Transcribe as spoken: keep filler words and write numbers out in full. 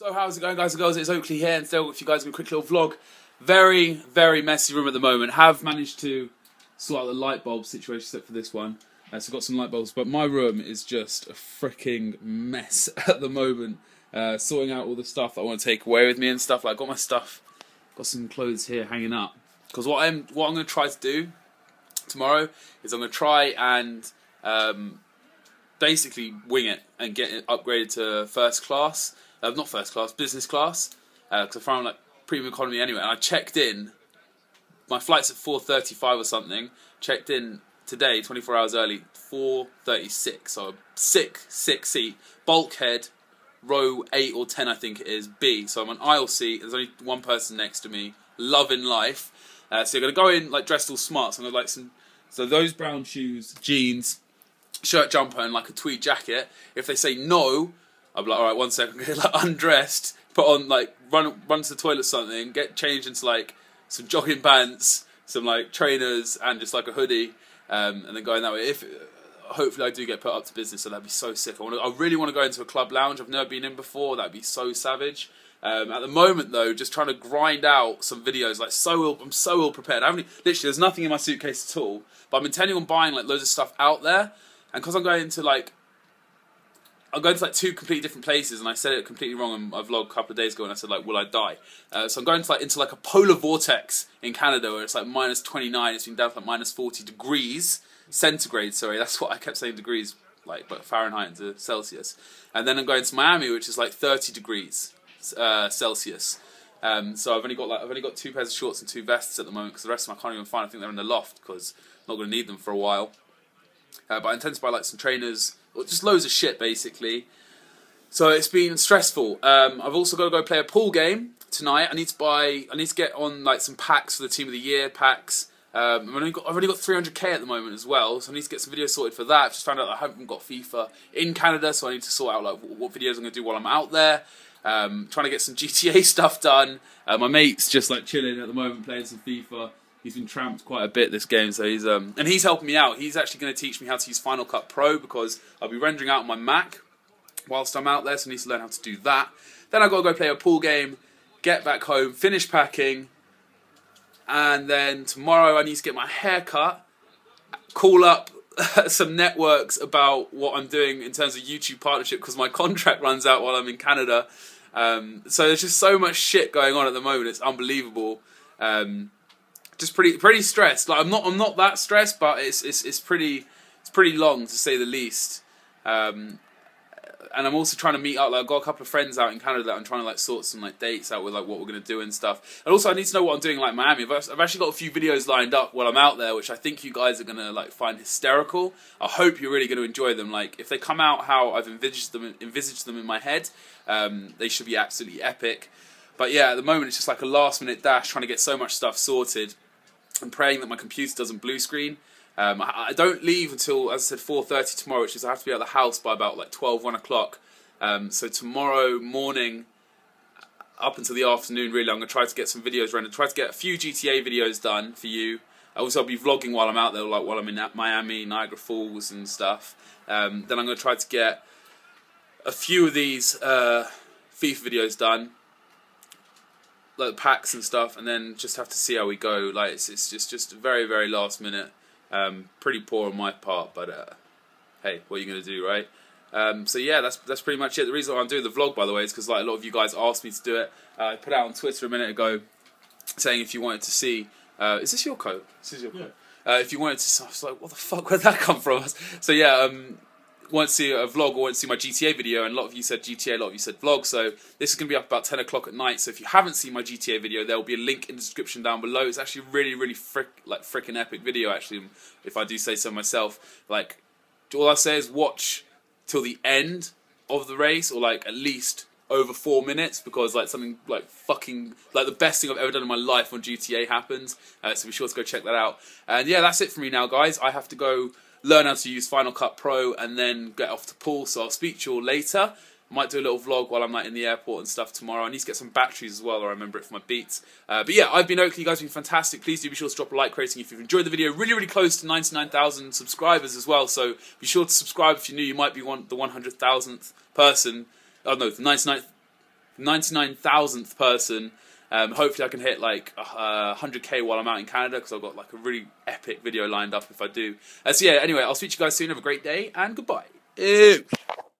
So how's it going, guys and girls? It's Oakley here, and still with you guys in a quick little vlog. Very, very messy room at the moment. Have managed to sort out the light bulb situation except for this one. Uh, so I've got some light bulbs, but my room is just a freaking mess at the moment. Uh, sorting out all the stuff that I want to take away with me and stuff. Like, I got my stuff, got some clothes here hanging up. Because what I'm, what I'm going to try to do tomorrow is I'm going to try and um, basically wing it and get it upgraded to first class. Uh, not first class, business class, because uh, I found like premium economy anyway. And I checked in. My flight's at four thirty-five or something. Checked in today, twenty-four hours early, four thirty-six. So a sick, sick seat, bulkhead, row eight or ten, I think it is. B. So I'm on aisle seat. There's only one person next to me, loving life. Uh, so you're gonna go in like dressed all smart. So I'm gonna like some. So those brown shoes, jeans, shirt, jumper, and like a tweed jacket. If they say no, I'll be like, all right, one second, I'm gonna get like undressed, put on like run run to the toilet or something, get changed into like some jogging pants, some like trainers, and just like a hoodie, um, and then going that way. If hopefully I do get put up to business, so that'd be so sick. I want I really want to go into a club lounge. I've never been in before. That'd be so savage. Um, at the moment though, just trying to grind out some videos. Like so ill, I'm so ill prepared. I haven't literally. There's nothing in my suitcase at all. But I'm intending on buying like loads of stuff out there, and because I'm going into like. I'm going to like two completely different places, and I said it completely wrong in my vlog a couple of days ago, and I said like, will I die? Uh, so I'm going to like into like a polar vortex in Canada, where it's like minus twenty-nine, it's been down to like minus forty degrees centigrade. Sorry, that's what I kept saying degrees, like but Fahrenheit into Celsius. And then I'm going to Miami, which is like thirty degrees uh, Celsius. Um, so I've only got like I've only got two pairs of shorts and two vests at the moment, because the rest of them I can't even find. I think they're in the loft because I'm not going to need them for a while. Uh, but I intend to buy like some trainers. Just loads of shit, basically. So it's been stressful. Um, I've also got to go play a pool game tonight. I need to buy. I need to get on like some packs for the Team of the Year packs. Um, I've, only got, I've only got three hundred K at the moment as well, so I need to get some videos sorted for that. I've just found out that I haven't got FIFA in Canada, so I need to sort out like what videos I'm going to do while I'm out there. Um, trying to get some G T A stuff done. Uh, my mate's just like chilling at the moment, playing some FIFA. He's been tramped quite a bit this game, so he's um and he's helping me out. He's actually going to teach me how to use Final Cut Pro, because I'll be rendering out on my Mac whilst I'm out there, so I need to learn how to do that. Then I've got to go play a pool game, get back home, finish packing, and then tomorrow I need to get my hair cut, call up some networks about what I'm doing in terms of YouTube partnership, because my contract runs out while I'm in Canada. Um, so there's just so much shit going on at the moment. It's unbelievable. Um, Just pretty pretty stressed. Like I'm not I'm not that stressed, but it's it's it's pretty it's pretty long to say the least. Um, and I'm also trying to meet up. Like I've got a couple of friends out in Canada that I'm trying to like sort some like dates out with, like what we're gonna do and stuff. And also I need to know what I'm doing in, like Miami. I've, I've actually got a few videos lined up while I'm out there, which I think you guys are gonna like find hysterical. I hope you're really gonna enjoy them. Like if they come out how I've envisaged them envisaged them in my head, um, they should be absolutely epic. But yeah, at the moment it's just like a last minute dash, trying to get so much stuff sorted. I'm praying that my computer doesn't blue screen. Um, I, I don't leave until, as I said, four thirty tomorrow, which is I have to be at the house by about like twelve, one o'clock. Um, so tomorrow morning, up until the afternoon, really, I'm going to try to get some videos rendered. Try to get a few G T A videos done for you. Also, I'll be vlogging while I'm out there, like while I'm in Miami, Niagara Falls and stuff. Um, then I'm going to try to get a few of these uh, FIFA videos done, like packs and stuff, and then just have to see how we go. Like it's, it's just just very very last minute. Um, pretty poor on my part, but uh, hey, what are you gonna do, right? Um, so yeah, that's that's pretty much it. The reason why I'm doing the vlog, by the way, is because like a lot of you guys asked me to do it. Uh, I put out on Twitter a minute ago saying if you wanted to see, uh, is this your coat? This is your coat. Yeah. Uh, if you wanted to, I was like, what the fuck? Where'd that come from? So yeah. Um, want to see a vlog or want to see my G T A video, and a lot of you said G T A, a lot of you said vlog, so this is going to be up about ten o'clock at night. So if you haven't seen my G T A video, there will be a link in the description down below. It's actually a really really frick, like freaking epic video, actually, if I do say so myself. Like all I say is watch till the end of the race, or like at least over four minutes, because like something like fucking like the best thing I've ever done in my life on G T A happens. Uh, so be sure to go check that out. And yeah, that's it for me now, guys. I have to go learn how to use Final Cut Pro and then get off to pool, so I'll speak to you all later. I might do a little vlog while I'm like in the airport and stuff tomorrow. I need to get some batteries as well, or I remember it for my Beats. Uh, but yeah, I've been Oakley, you guys have been fantastic. Please do be sure to drop a like rating if you've enjoyed the video. Really, really close to ninety-nine thousand subscribers as well, so be sure to subscribe if you're new. You might be one, the one hundred thousandth person. Oh no, the ninety-ninth ninety-nine thousandth person. Um, hopefully I can hit like uh, one hundred K while I'm out in Canada, because I've got like a really epic video lined up if I do. Uh, so yeah, anyway, I'll speak to you guys soon. Have a great day, and goodbye. Ew.